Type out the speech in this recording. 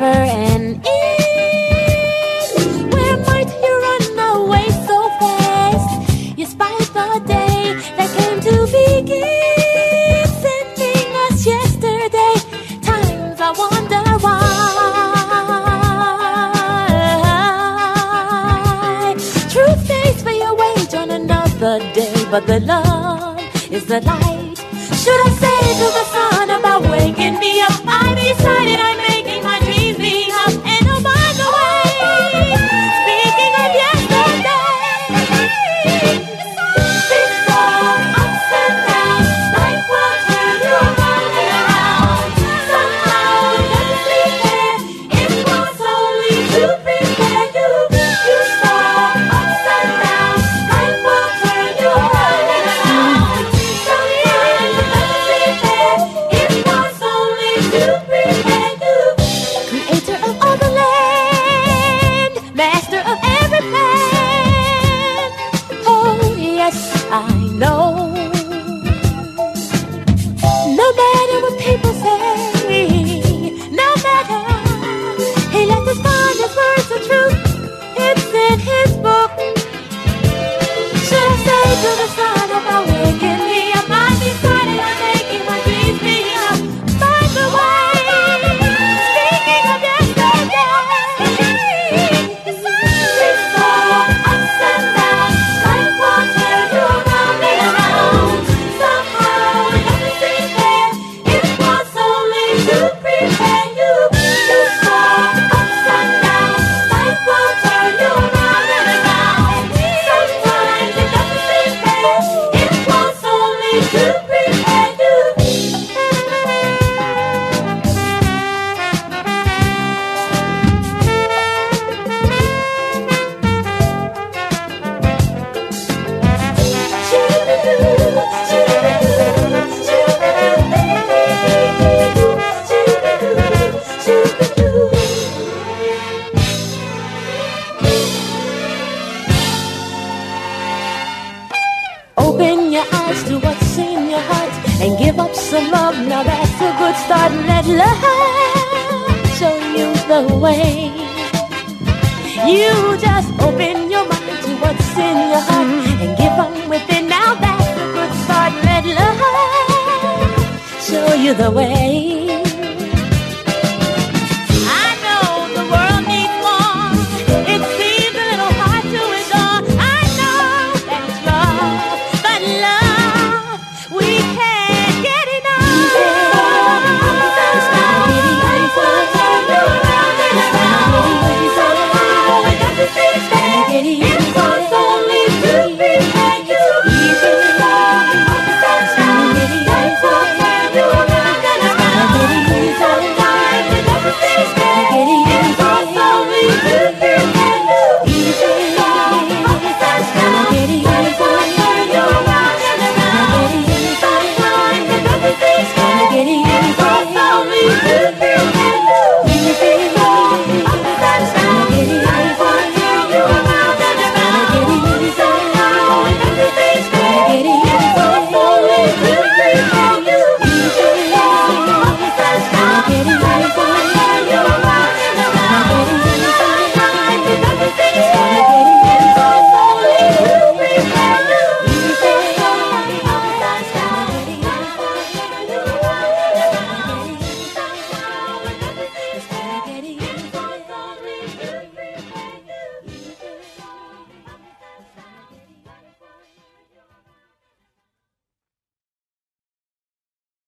her an end. Where might you run away so fast? You spied the day that came to begin, sending us yesterday. Times I wonder why. Truth stays for your wage on another day, but the love is the light. Should I say to the sun about waking me up? I decided I'm making my dreams be up. And oh, by the way, speaking of yesterday, before ups and downs, life will turn you around and around. Somehow it doesn't sleep there. It was only to prepare you. You saw ups and downs, life will turn you around and around. Sometimes it doesn't sleep there. It was only to prepare you. Creator of all the land, master of every plan. Oh yes, I know. No matter what people say, no matter, he left his finest words of truth. It's in his book. Should I say to the sun about waking me up? I decided I'm making my dreams be up. By the way, speaking of yesterday, before ups and downs, life will turn you around and around. Somehow it doesn't seem fair. It was only to prepare you. You saw ups and downs, life will turn you around and around. Sometimes it doesn't seem fair. It was only to prepare you. Open your eyes to what's in your heart and give up some love. Now that's a good start. Let love show you the way. You just open your mind to what's in your heart and give up with it. Now that's a good start. Let love show you the way.